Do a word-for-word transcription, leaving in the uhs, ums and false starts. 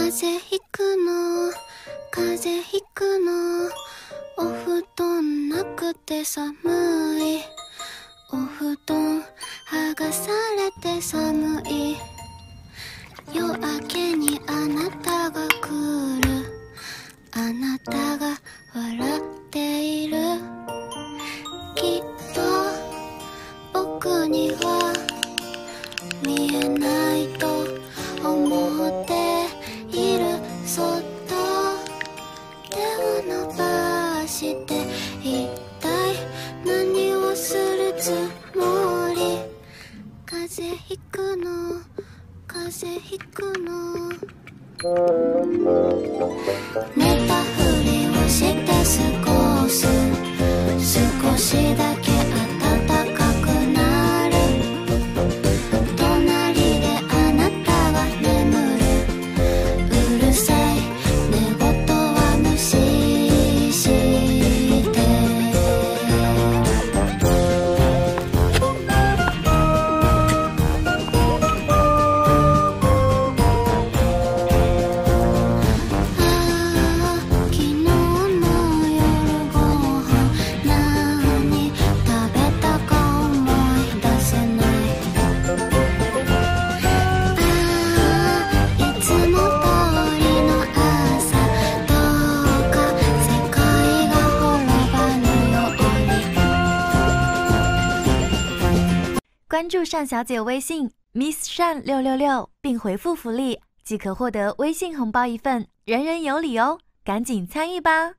風邪ひくの風邪ひくのお布団なくて寒いお布団剥がされて寒い夜明けにあなたが来るあなたが笑っているきっと僕には見えないと思っているそっと手を伸ばして一体何をするつもり風邪ひくの風邪ひくの寝たふりをして少し少しだけ暖かくなる隣であなたが眠るうるさい寝言は無視してああ昨日の夜ご飯何食べたか思い出せないああいつも通りの朝どうか世界が滅ばぬように关注单小姐微信 Miss 单六六六，并回复福利，即可获得微信红包一份，人人有礼哦！赶紧参与吧！